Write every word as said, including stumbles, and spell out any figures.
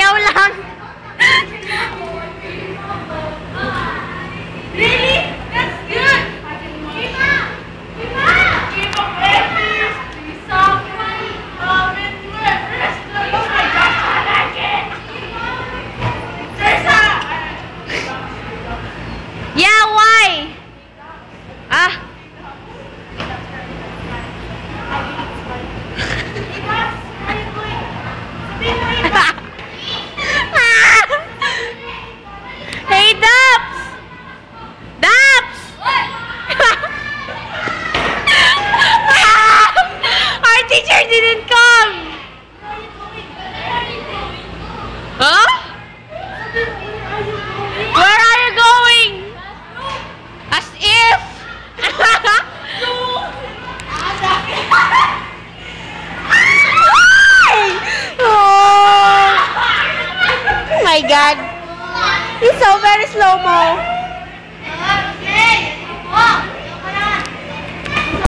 Sayaw lang. Really? That's good. Keep up. Keep up. Keep up, babies. Please stop. Um, and rest. Oh my gosh, I like it. Teresa. Yeah, why? Ah. Hey, Daps! Daps! Our teacher didn't come! Huh? Where are you going? As if! Oh my God! He's so very slow-mo.